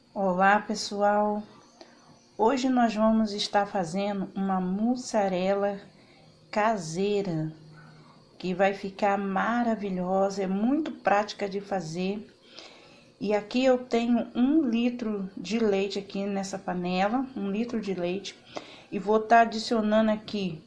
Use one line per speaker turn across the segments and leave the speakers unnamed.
Olá pessoal, hoje nós vamos estar fazendo uma mussarela caseira que vai ficar maravilhosa, é muito prática de fazer. E aqui eu tenho 1 litro de leite aqui nessa panela, 1 litro de leite, e vou estar adicionando aqui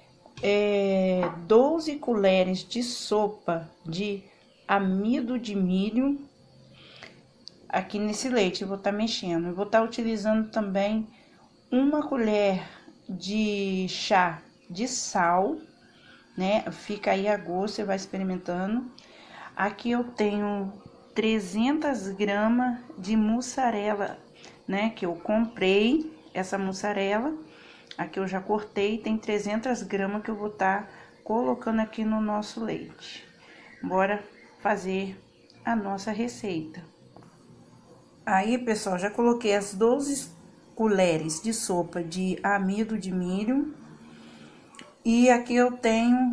12 colheres de sopa de amido de milho aqui nesse leite. Eu vou estar mexendo. Eu vou estar utilizando também 1 colher de chá de sal, né? Fica aí a gosto, você vai experimentando. Aqui eu tenho 300 gramas de mussarela, né? Que eu comprei essa mussarela. Aqui eu já cortei, tem 300 gramas que eu vou estar colocando aqui no nosso leite. Bora fazer a nossa receita. Aí, pessoal, já coloquei as 12 colheres de sopa de amido de milho. E aqui eu tenho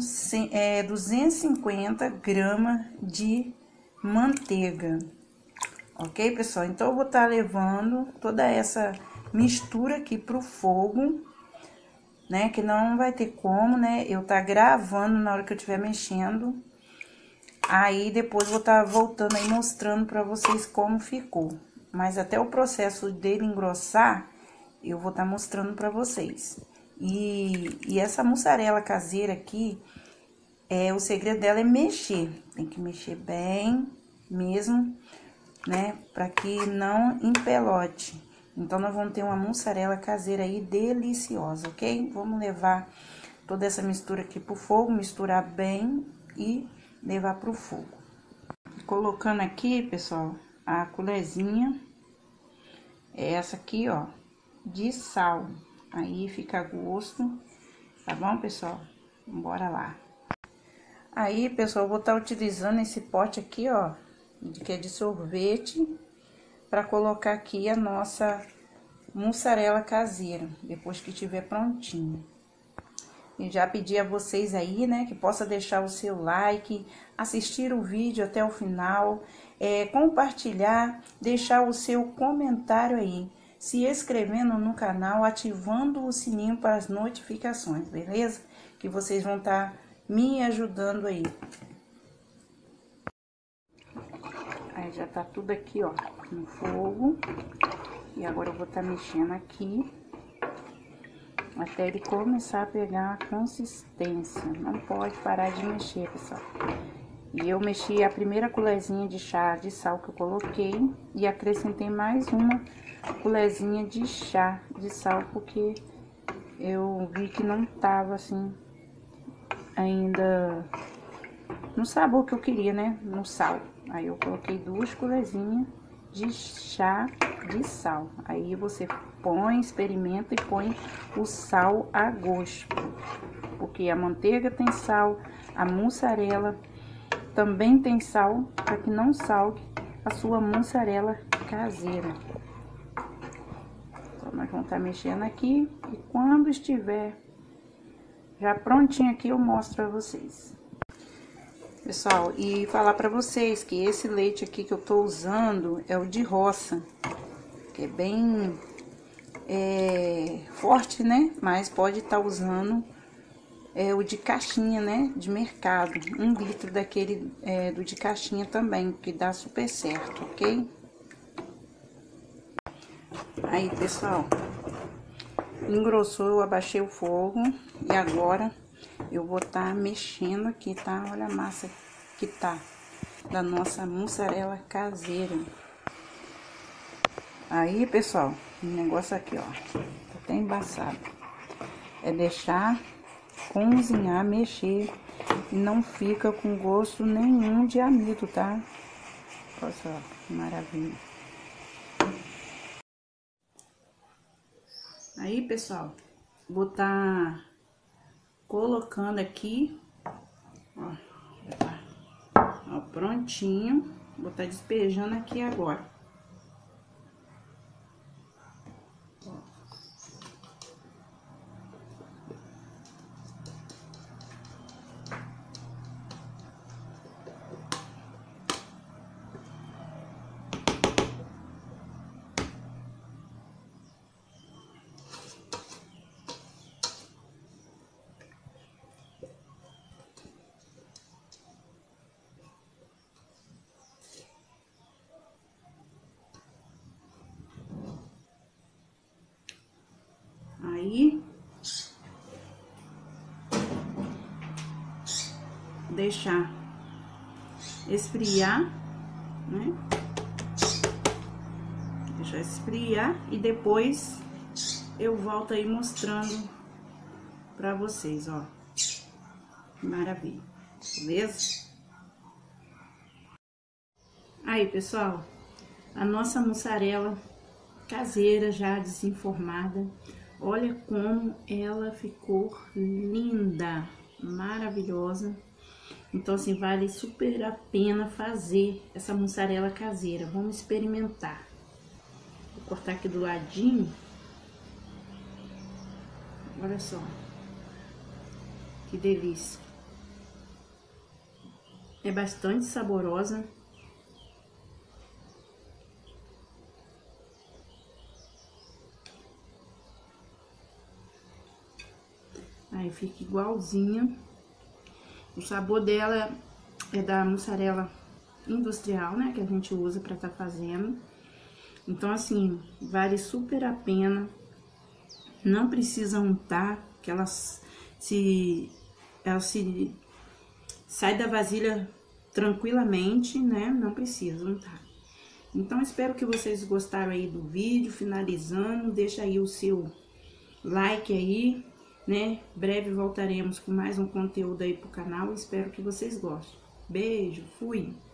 250 gramas de manteiga. Ok, pessoal? Então, eu vou estar levando toda essa mistura aqui pro fogo, né? Que não vai ter como, né? Eu tá gravando na hora que eu estiver mexendo. Aí, depois vou estar voltando aí mostrando pra vocês como ficou. Mas até o processo dele engrossar, eu vou estar mostrando pra vocês. E essa mussarela caseira aqui, o segredo dela é mexer. Tem que mexer bem mesmo, né? Pra que não empelote. Então, nós vamos ter uma mussarela caseira aí deliciosa, ok? Vamos levar toda essa mistura aqui pro fogo, misturar bem e levar pro fogo. Colocando aqui, pessoal, a colherzinha, é essa aqui, ó, de sal. Aí fica a gosto, tá bom, pessoal? Bora lá. Aí, pessoal, eu vou estar utilizando esse pote aqui, ó, que é de sorvete, para colocar aqui a nossa mussarela caseira, depois que estiver prontinho. E já pedi a vocês aí, né, que possa deixar o seu like, assistir o vídeo até o final, compartilhar, deixar o seu comentário aí, se inscrevendo no canal, ativando o sininho para as notificações, beleza? Que vocês vão estar me ajudando aí. Aí já tá tudo aqui, ó, no fogo. E agora eu vou estar mexendo aqui até ele começar a pegar a consistência. Não pode parar de mexer, pessoal. E eu mexi a primeira colherzinha de chá de sal que eu coloquei e acrescentei mais 1 colherzinha de chá de sal, porque eu vi que não tava assim ainda no sabor que eu queria, né? No sal. Aí eu coloquei 2 colherzinhas de chá de sal. Aí você põe, experimenta e põe o sal a gosto. Porque a manteiga tem sal, a mussarela também tem sal, para que não salgue a sua mussarela caseira. Então, nós vamos estar mexendo aqui e quando estiver já prontinho aqui, eu mostro para vocês. Pessoal, e falar para vocês que esse leite aqui que eu tô usando é o de roça, que é bem forte, né? Mas pode estar usando o de caixinha, né? De mercado. 1 litro daquele do de caixinha também, que dá super certo, ok? Aí, pessoal, engrossou, eu abaixei o fogo e agora eu vou estar mexendo aqui, tá? Olha a massa que tá da nossa mussarela caseira. Aí, pessoal, o negócio aqui, ó, tá até embaçado. É deixar cozinhar, mexer e não fica com gosto nenhum de amido, tá? Olha só, que maravilha. Aí, pessoal, vou estar colocando aqui, ó, já tá, ó, prontinho. Vou estar despejando aqui agora. deixar esfriar, né? Deixar esfriar e depois eu volto aí mostrando pra vocês, ó. Que maravilha, beleza? Aí, pessoal, a nossa mussarela caseira já desenformada, olha como ela ficou linda, maravilhosa. Então, assim, vale super a pena fazer essa mussarela caseira. Vamos experimentar. Vou cortar aqui do ladinho. Olha só. Que delícia. É bastante saborosa. Aí fica igualzinha. O sabor dela é da mussarela industrial, né? Que a gente usa pra tá fazendo. Então, assim, vale super a pena. Não precisa untar, que ela se sai da vasilha tranquilamente, né? Não precisa untar. Então, espero que vocês gostaram aí do vídeo. Finalizando, deixa aí o seu like aí, né? Breve voltaremos com mais um conteúdo aí pro canal. Espero que vocês gostem. Beijo, fui!